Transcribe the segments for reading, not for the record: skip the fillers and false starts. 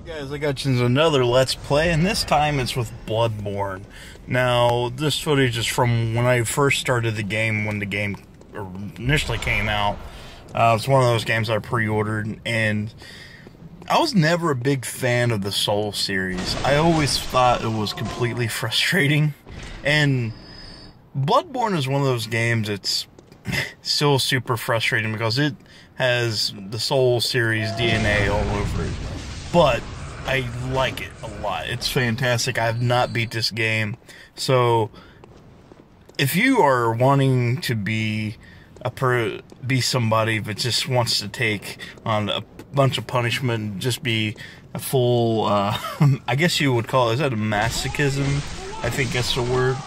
Guys, I got you another Let's Play, and this time it's with Bloodborne. Now, this footage is from when I first started the game, when the game initially came out. It's one of those games I pre-ordered, and I was never a big fan of the Soul series. I always thought it was completely frustrating, and Bloodborne is one of those games that's still super frustrating because it has the Soul series DNA all over it. But I like it a lot. It's fantastic. I have not beat this game. So if you are wanting to be somebody that just wants to take on a bunch of punishment and just be a full, I guess you would call it, is that a masochism? I think that's the word.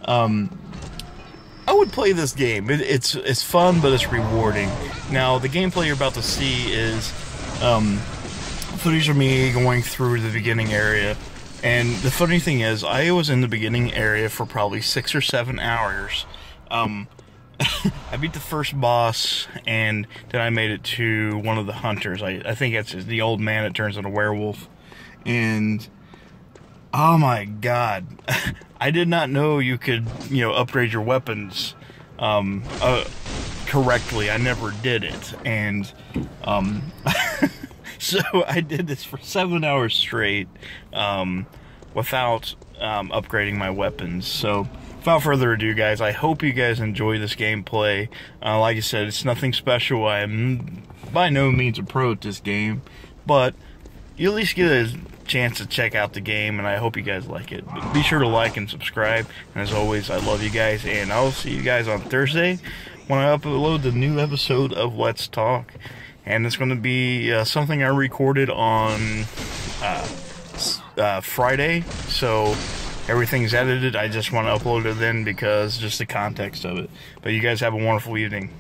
I would play this game. It's fun, but it's rewarding. Now, the gameplay you're about to see is footage of me going through the beginning area. And the funny thing is, I was in the beginning area for probably 6 or 7 hours. I beat the first boss, and then I made it to one of the hunters. I think it's the old man that turns into a werewolf. And oh my god, I did not know you could, upgrade your weapons correctly. I never did it, and so I did this for 7 hours straight without upgrading my weapons. So without further ado, guys, I hope you guys enjoy this gameplay. Like I said, it's nothing special. I am by no means a pro at this game, but you at least get a chance to check out the game, and I hope you guys like it. But be sure to like and subscribe, and as always, I love you guys, and I'll see you guys on Thursday when I upload the new episode of Let's Talk. And it's going to be something I recorded on Friday, so everything's edited. I just want to upload it then because just the context of it. But you guys have a wonderful evening.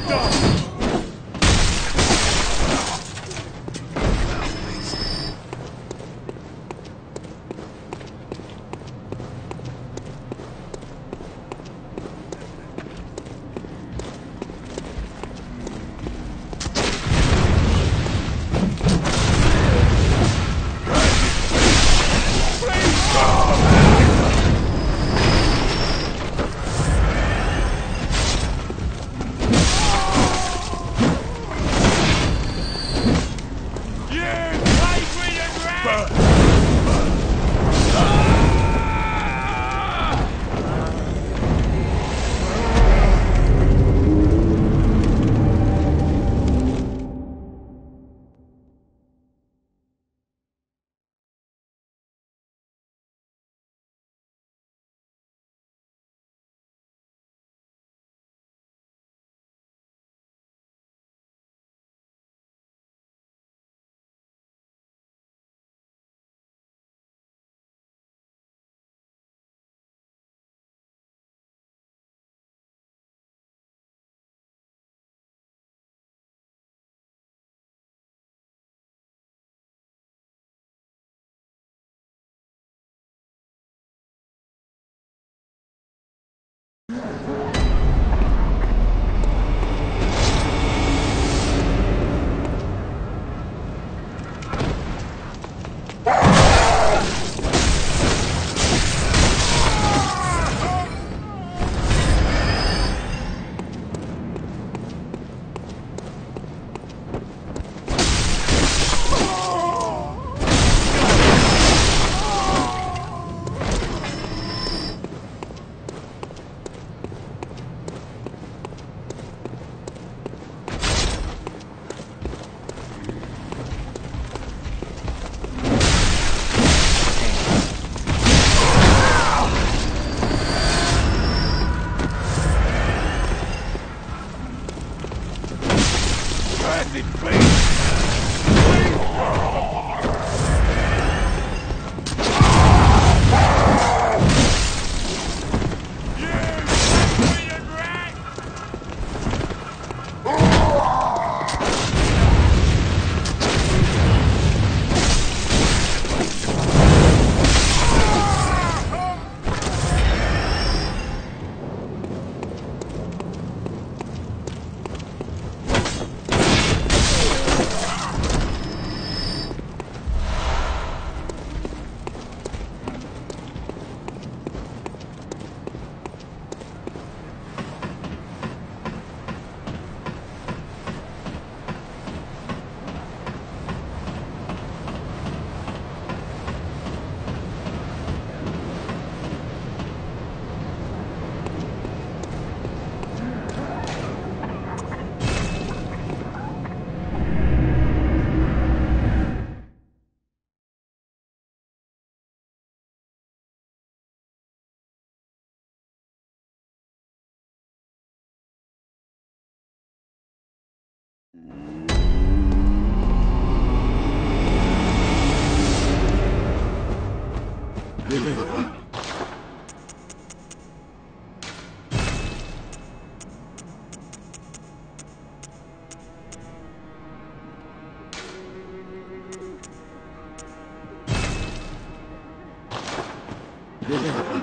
Yeah.